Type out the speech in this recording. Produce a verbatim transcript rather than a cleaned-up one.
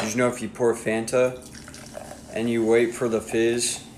you know if you pour Fanta and you wait for the fizz